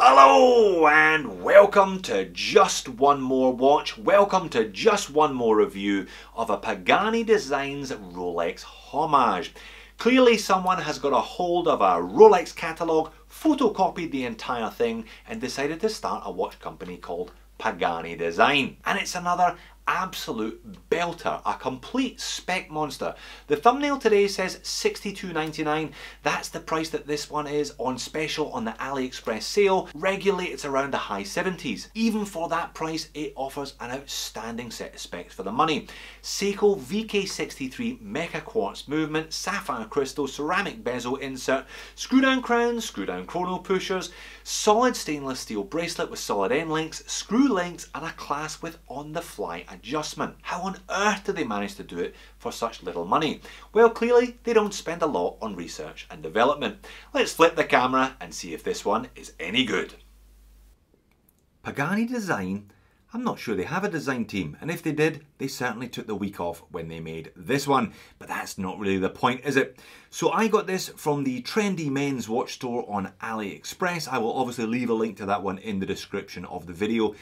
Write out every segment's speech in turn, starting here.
Hello and welcome to just one more watch. Welcome to just one more review of a Pagani Designs Rolex homage. Clearly someone has got a hold of a Rolex catalogue, photocopied the entire thing and decided to start a watch company called Pagani Design. And it's another absolute belter, a complete spec monster. The thumbnail today says $62.99. That's the price that this one is on special on the AliExpress sale. Regularly it's around the high 70s. Even for that price it offers an outstanding set of specs for the money. Seiko VK63 Mecha Quartz movement, sapphire crystal, ceramic bezel insert, screw down crowns, screw down chrono pushers, solid stainless steel bracelet with solid end links, screw links and a clasp with on the fly adjustment. How on earth did they manage to do it for such little money? Well, clearly they don't spend a lot on research and development. Let's flip the camera and see if this one is any good. Pagani Design, I'm not sure they have a design team, and if they did, they certainly took the week off when they made this one, but that's not really the point, is it? So I got this from the trendy men's watch store on AliExpress. I will obviously leave a link to that one in the description of the video.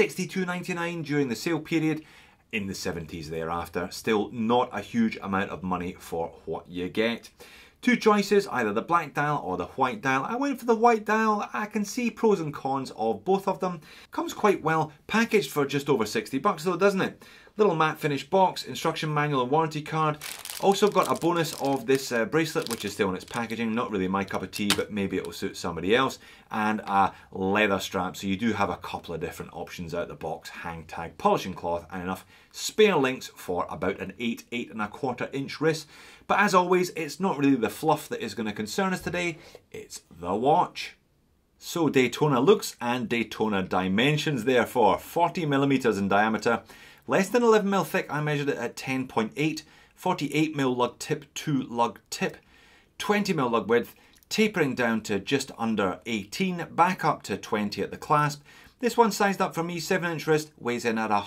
$62.99 during the sale period, in the 70s thereafter. Still not a huge amount of money for what you get. Two choices, either the black dial or the white dial. I went for the white dial. I can see pros and cons of both of them. Comes quite well packaged for just over 60 bucks though, doesn't it? Little matte finish box, instruction manual and warranty card. Also got a bonus of this bracelet, which is still in its packaging. Not really my cup of tea, but maybe it will suit somebody else. And a leather strap, so you do have a couple of different options out the box. Hang tag, polishing cloth, and enough spare links for about an 8.25 inch wrist. But as always, it's not really the fluff that is going to concern us today, it's the watch. So Daytona looks and Daytona dimensions therefore. 40mm in diameter, less than 11mm thick. I measured it at 10.8, 48mm lug tip to lug tip, 20mm lug width, tapering down to just under 18, back up to 20 at the clasp. This one sized up for me, 7-inch wrist, weighs in at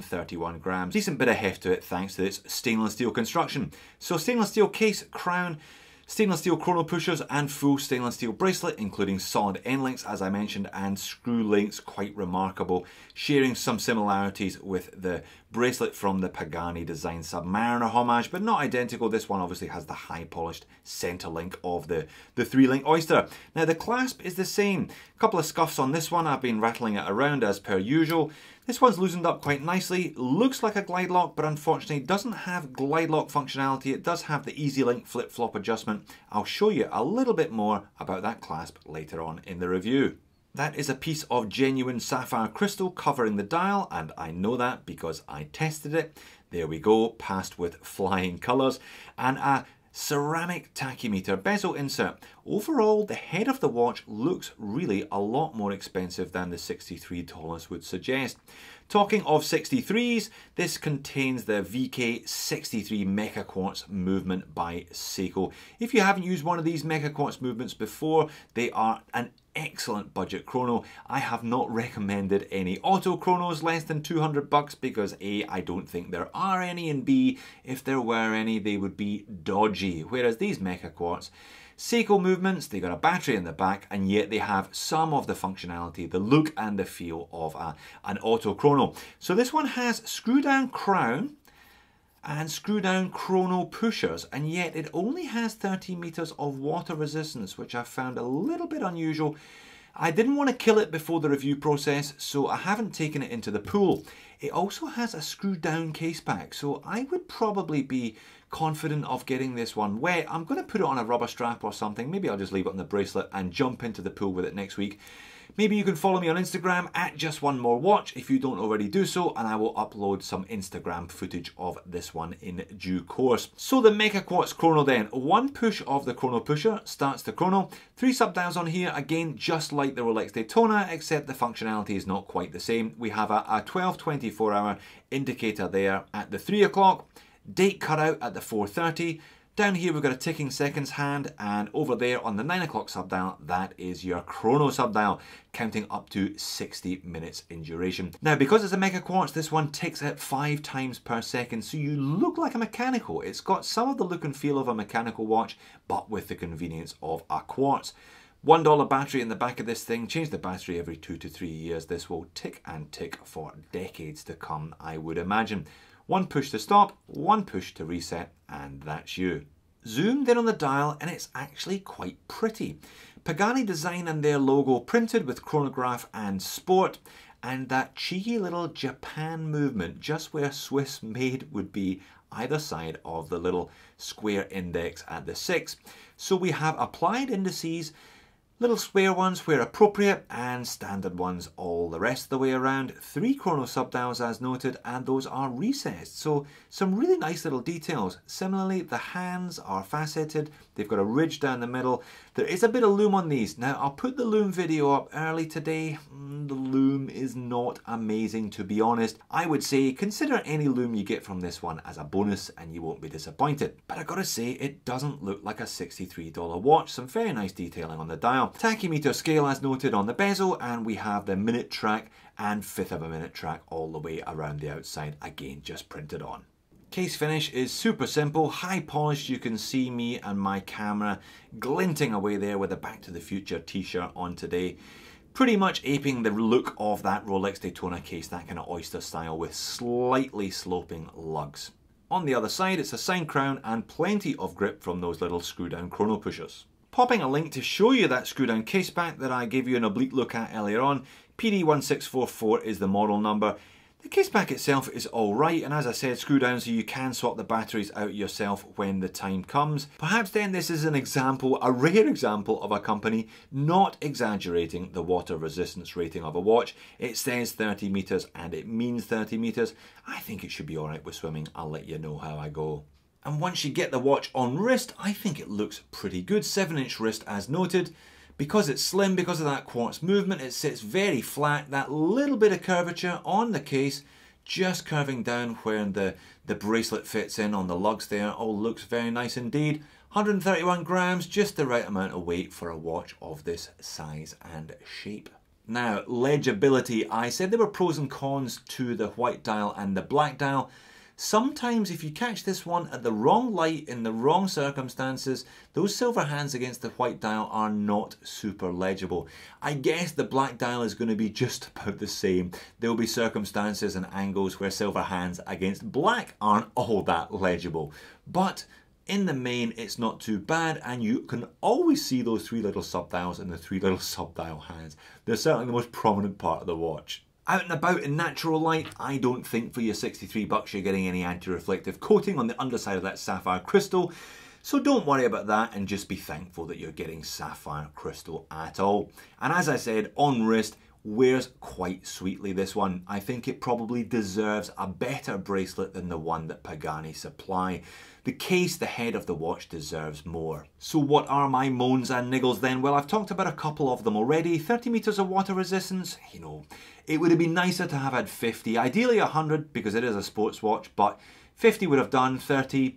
131 grams. Decent bit of heft to it thanks to its stainless steel construction. So stainless steel case, crown, stainless steel chrono pushers and full stainless steel bracelet, including solid end links as I mentioned, and screw links, quite remarkable, sharing some similarities with the bracelet from the Pagani Design Submariner homage, but not identical. This one obviously has the high polished center link of the 3-link oyster. Now the clasp is the same. A couple of scuffs on this one. I've been rattling it around as per usual. This one's loosened up quite nicely. Looks like a glide lock, but unfortunately doesn't have glide lock functionality. It does have the easy link flip flop adjustment. I'll show you a little bit more about that clasp later on in the review. That is a piece of genuine sapphire crystal covering the dial, and I know that because I tested it. There we go, passed with flying colours. And a ceramic tachymeter bezel insert. Overall, the head of the watch looks really a lot more expensive than the $63 would suggest. Talking of 63s, this contains the VK63 Mecha Quartz movement by Seiko. If you haven't used one of these Mecha Quartz movements before, they are an excellent budget chrono. I have not recommended any auto chronos less than 200 bucks because A, I don't think there are any, and B, if there were any, they would be dodgy. Whereas these Mecha Quartz Seiko movements, they got a battery in the back, and yet they have some of the functionality, the look and the feel of an auto chrono. So this one has screw down crown and screw down chrono pushers, and yet it only has 13 meters of water resistance, which I found a little bit unusual. I didn't want to kill it before the review process, so I haven't taken it into the pool. It also has a screw down case pack, so I would probably be confident of getting this one wet. I'm going to put it on a rubber strap or something. Maybe I'll just leave it on the bracelet and jump into the pool with it next week. Maybe you can follow me on Instagram at Just One More Watch if you don't already do so, and I will upload some Instagram footage of this one in due course. So the Mecha Quartz chrono then. One push of the chrono pusher starts the chrono. 3 sub-dials on here, again just like the Rolex Daytona, except the functionality is not quite the same. We have a 12-24 hour indicator there at the 3 o'clock, date cutout at the 4:30. Down here we've got a ticking seconds hand, and over there on the 9 o'clock subdial, that is your chrono subdial, counting up to 60 minutes in duration. Now because it's a Mecha Quartz, this one ticks at 5 times per second, so you look like a mechanical. It's got some of the look and feel of a mechanical watch, but with the convenience of a quartz. $1 battery in the back of this thing. Change the battery every 2 to 3 years. This will tick and tick for decades to come, I would imagine. One push to stop, one push to reset, and that's you. Zoomed in on the dial, and it's actually quite pretty. Pagani design and their logo printed with chronograph and sport, and that cheeky little Japan movement just where Swiss made would be either side of the little square index at the 6. So we have applied indices, little square ones where appropriate, and standard ones all the rest of the way around. 3 chrono subdials as noted, and those are recessed. So some really nice little details. Similarly, the hands are faceted. They've got a ridge down the middle. There is a bit of lume on these. Now, I'll put the lume video up early today. The lume is not amazing, to be honest. I would say consider any lume you get from this one as a bonus and you won't be disappointed. But I gotta say, it doesn't look like a $63 watch. Some very nice detailing on the dial. Tachymeter scale as noted on the bezel, and we have the minute track and 1/5 of a minute track all the way around the outside, again just printed on. Case finish is super simple, high polished. You can see me and my camera glinting away there with a Back to the Future t-shirt on today. Pretty much aping the look of that Rolex Daytona case, that kind of oyster style with slightly sloping lugs. On the other side, it's a signed crown and plenty of grip from those little screw down chrono pushers. Popping a link to show you that screw down case back that I gave you an oblique look at earlier on. PD1644 is the model number. The case back itself is alright, and as I said, screw down so you can swap the batteries out yourself when the time comes. Perhaps then this is an example, a rare example of a company not exaggerating the water resistance rating of a watch. It says 30 meters and it means 30 meters. I think it should be alright with swimming. I'll let you know how I go. And once you get the watch on wrist, I think it looks pretty good. 7-inch wrist as noted. Because it's slim, because of that quartz movement, it sits very flat. That little bit of curvature on the case, just curving down where the bracelet fits in on the lugs there. Oh, looks very nice indeed. 131 grams, just the right amount of weight for a watch of this size and shape. Now, legibility. I said there were pros and cons to the white dial and the black dial. Sometimes if you catch this one at the wrong light in the wrong circumstances, those silver hands against the white dial are not super legible. I guess the black dial is going to be just about the same. There'll be circumstances and angles where silver hands against black aren't all that legible. But in the main, it's not too bad, and you can always see those 3 little subdials and the 3 little subdial hands. They're certainly the most prominent part of the watch. Out and about in natural light, I don't think for your 63 bucks you're getting any anti-reflective coating on the underside of that sapphire crystal. So don't worry about that and just be thankful that you're getting sapphire crystal at all. And as I said, on wrist, wears quite sweetly this one. I think it probably deserves a better bracelet than the one that Pagani supply. The case, the head of the watch deserves more. So what are my moans and niggles then? Well, I've talked about a couple of them already. 30 meters of water resistance, you know, it would have been nicer to have had 50, ideally 100 because it is a sports watch, but 50 would have done. 30,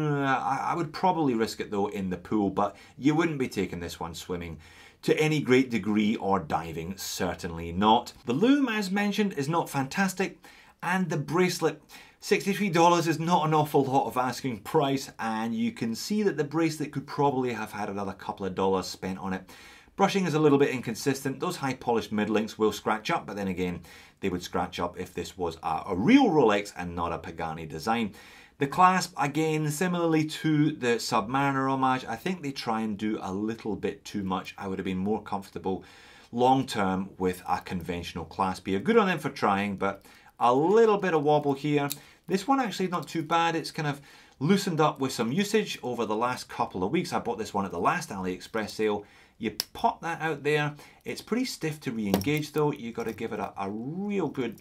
I would probably risk it though in the pool, but you wouldn't be taking this one swimming to any great degree or diving, certainly not. The lume, as mentioned, is not fantastic, and the bracelet, $63 is not an awful lot of asking price, and you can see that the bracelet could probably have had another couple of dollars spent on it. Brushing is a little bit inconsistent. Those high polished mid links will scratch up, but then again, they would scratch up if this was a real Rolex and not a Pagani design. The clasp, again, similarly to the Submariner homage, I think they try and do a little bit too much. I would have been more comfortable long term with a conventional clasp here. Good on them for trying, but a little bit of wobble here. This one actually not too bad. It's kind of loosened up with some usage over the last couple of weeks. I bought this one at the last AliExpress sale. You pop that out there. It's pretty stiff to re-engage though. You got to give it a real good,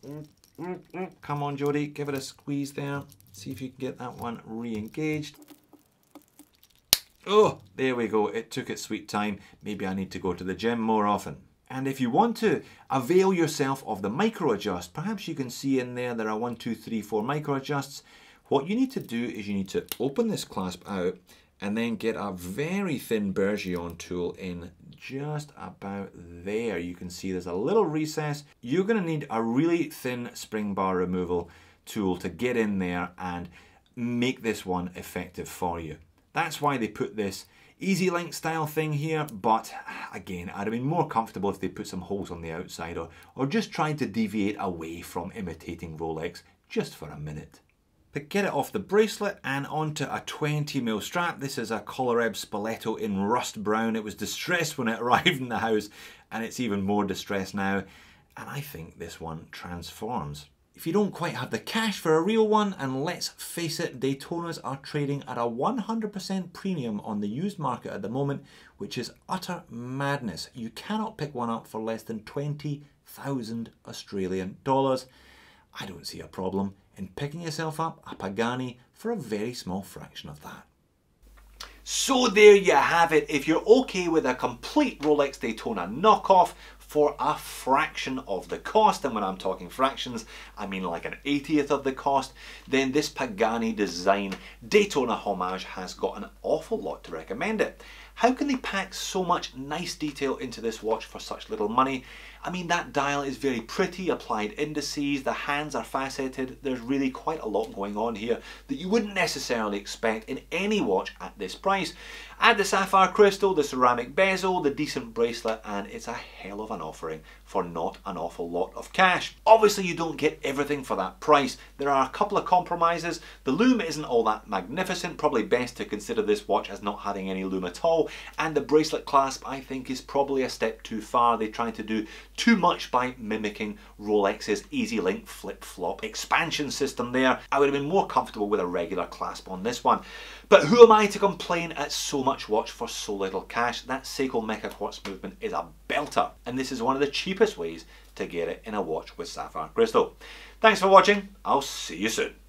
come on Jody, give it a squeeze there. See if you can get that one re-engaged. Oh, there we go. It took its sweet time. Maybe I need to go to the gym more often. And if you want to avail yourself of the micro adjust, perhaps you can see in there are 1, 2, 3, 4 micro adjusts. What you need to do is you need to open this clasp out and then get a very thin Bergeon tool in just about there. You can see there's a little recess. You're going to need a really thin spring bar removal tool to get in there and make this one effective for you. That's why they put this Easy link style thing here, but again, I'd have been more comfortable if they put some holes on the outside or just tried to deviate away from imitating Rolex just for a minute. But get it off the bracelet and onto a 20mm strap. This is a Collareb Spoleto in rust brown. It was distressed when it arrived in the house and it's even more distressed now. And I think this one transforms. If you don't quite have the cash for a real one, and let's face it, Daytonas are trading at a 100% premium on the used market at the moment, which is utter madness. You cannot pick one up for less than 20,000 Australian dollars. I don't see a problem in picking yourself up a Pagani for a very small fraction of that. So there you have it. If you're okay with a complete Rolex Daytona knockoff for a fraction of the cost, and when I'm talking fractions, I mean like an 80th of the cost, then this Pagani design Daytona homage has got an awful lot to recommend it. How can they pack so much nice detail into this watch for such little money? I mean, that dial is very pretty, applied indices, the hands are faceted, there's really quite a lot going on here that you wouldn't necessarily expect in any watch at this price. Add the sapphire crystal, the ceramic bezel, the decent bracelet, and it's a hell of an offering for not an awful lot of cash. Obviously you don't get everything for that price. There are a couple of compromises. The lume isn't all that magnificent, probably best to consider this watch as not having any lume at all, and the bracelet clasp I think is probably a step too far. They try to do too much by mimicking Rolex's Easy Link flip-flop expansion system there. I would have been more comfortable with a regular clasp on this one. But who am I to complain at so much watch for so little cash? That Seiko Mecha Quartz movement is a belter, and this is one of the cheapest ways to get it in a watch with sapphire crystal. Thanks for watching, I'll see you soon.